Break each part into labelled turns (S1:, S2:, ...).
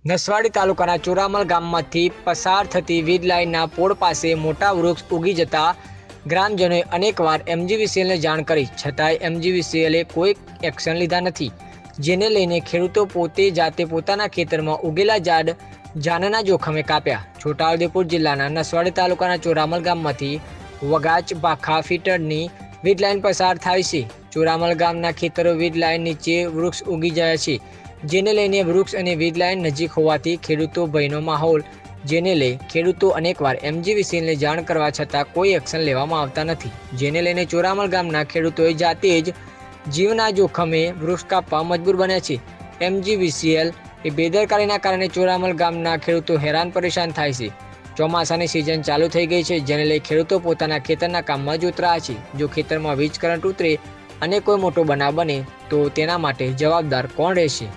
S1: નસવાડી તાલુકાના ચોરામલ ગામમાંથી પસાર થતી વીજ લાઇનના પોળ પાસે મોટા વૃક્ષ ઉગી જતા ગ્રામજનોએ અનેકવાર એમજીવીસીએલને જાણ કરી, છતાંય એમજીવીસીએલે કોઈ એક્શન લીધા નથી, જેને લઈને ખેડૂતો પોતે જાતે પોતાના ખેતરમાં ઉગેલા ઝાડ જાનના જોખમે કાપ્યા। છોટાઉદેપુર જિલ્લાના નસવાડી તાલુકાના ચોરામલ ગામમાંથી વગાચ ભાખા ફીટરની વીજ લાઇન પસાર થાય છે। ચોરામલ ગામના ખેતરો વીજ લાઇન નીચે વૃક્ષ ઉગી ગયા છે, જેને લઈને વૃક્ષ અને વીજ લાઇન નજીક હોવાથી ખેડૂતો ભયનો માહોલ, જેને લઈ ખેડૂતો અનેકવાર એમજીવીસીએલને જાણ કરવા છતાં કોઈ એક્શન લેવામાં આવતા નથી, જેને લઈને ચોરામલ ગામના ખેડૂતોએ જાતે જ જીવના જોખમે વૃક્ષ કાપવા મજબૂર બન્યા છે। એમજીવીસીએલ એ બેદરકારીના કારણે ચોરામલ ગામના ખેડૂતો હેરાન પરેશાન થાય છે। ચોમાસાની સિઝન ચાલુ થઈ ગઈ છે, જેને લઈ ખેડૂતો પોતાના ખેતરના કામમાં જોતરાયા છે। જો ખેતરમાં વીજ કરંટ ઉતરે અને કોઈ મોટો બનાવ બને તો તેના માટે જવાબદાર કોણ રહેશે?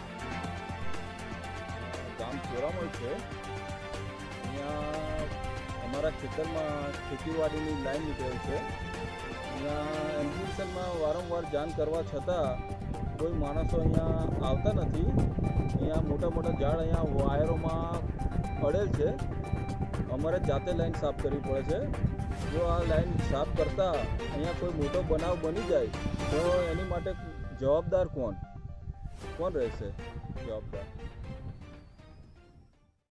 S2: ગામ ચોરામલ છે। અહીંયા અમારા ખેતરમાં ખેતીવાડીની લાઈન નીકળેલ છે। અહીંયા એમજીવીસીએલમાં વારંવાર જાણ કરવા છતાં કોઈ માણસો અહીંયા આવતા નથી। અહીંયા મોટા મોટા ઝાડ અહીંયા વાયરોમાં પડેલ છે। અમારે જાતે લાઈન સાફ કરવી પડે છે। જો આ લાઈન સાફ કરતાં અહીંયા કોઈ મોટો બનાવ બની જાય તો એની માટે જવાબદાર કોણ રહેશે? જવાબદાર